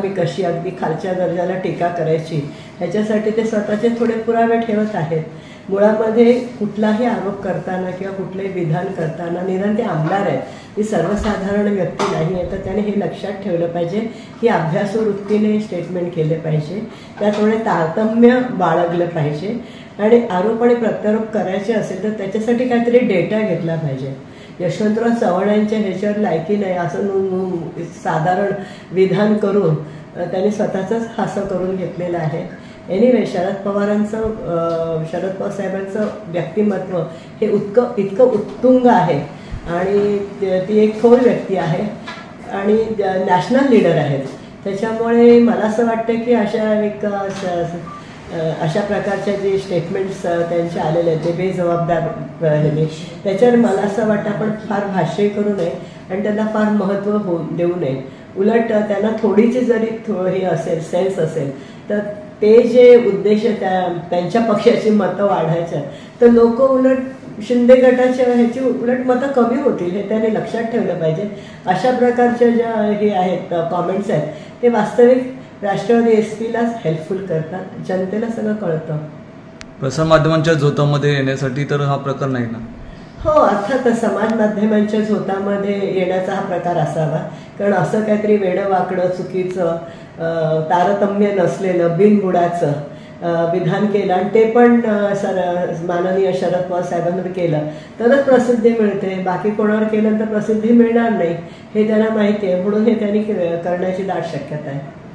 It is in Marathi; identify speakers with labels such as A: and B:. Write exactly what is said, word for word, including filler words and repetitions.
A: मी कशी अगदी खालच्या दर्जाला टीका करायची, ह्याच्यासाठी ते स्वतःचे थोडे पुरावे ठेवत आहेत. मुळामध्ये कुठलाही आरोप करताना किंवा कुठलेही विधान करताना, निदान ते आमदार आहेत, ती सर्वसाधारण व्यक्ती नाही आहे, तर त्याने हे लक्षात ठेवलं पाहिजे की अभ्यासू वृत्तीने स्टेटमेंट केले पाहिजे, त्यात थोडे तारतम्य बाळगलं पाहिजे आणि आरोप आणि प्रत्यारोप करायचे असेल तर त्याच्यासाठी काहीतरी डेटा घेतला पाहिजे. यशवंतराव चव्हाण यांच्या ह्याच्यावर लायकी नाही असं साधारण विधान करून त्यांनी स्वतःचंच हास्य करून घेतलेलं आहे. एनिवे, शरद पवारांचं शरद पवार साहेबांचं व्यक्तिमत्व हे उत्क इतकं उत्तुंग आहे आणि ती एक थोर व्यक्ती आहे आणि नॅशनल लीडर आहेत. त्याच्यामुळे मला असं वाटतं की अशा एक अशा प्रकारच्या जे स्टेटमेंट्स त्यांचे आलेले आहेत ते बेजबाबदार ह्याने, त्याच्यावर मला असं वाटतं आपण फार भाष्य करू नये आणि त्यांना फार महत्त्व होऊ देऊ नये. उलट त्यांना थोडीशी जरी थो हे असेल सेन्स असेल तर ते जे उद्देश त्या त्यांच्या पक्षाची मतं वाढायचं तर लोक उलट शिंदे गटाच्या ह्याची उलट मतं कमी होतील हे त्यांनी लक्षात ठेवलं पाहिजे. अशा प्रकारच्या ज्या हे आहेत कॉमेंट्स आहेत ते वास्तविक राष्ट्रवादी एस पीलाच हेल्पफुल करतात, जनतेला सगळं कळतं.
B: प्रसारमाध्यमांच्या झोतामध्ये येण्यासाठी तर हा प्रकार नाही ना?
A: हो, अर्थात समाज माध्यमांच्या झोतामध्ये येण्याचा हा प्रकार असावा, कारण असं काहीतरी वेडं वाकडं चुकीचं तारतम्य नसलेलं बिनबुडाचं विधान केलं आणि ते पण सर माननीय शरद पवार साहेबांवर केलं तरच प्रसिद्धी मिळते, बाकी कोणावर केलं तर प्रसिद्धी मिळणार नाही हे त्यांना माहिती आहे, म्हणून हे त्यांनी करण्याची दाट शक्यता आहे.